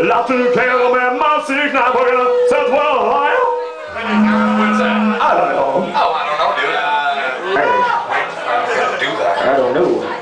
Lot to kill me, my sick now, we're gonna set well, What's that? I don't know. Oh, I don't know, dude. Hey, Do that. I don't know.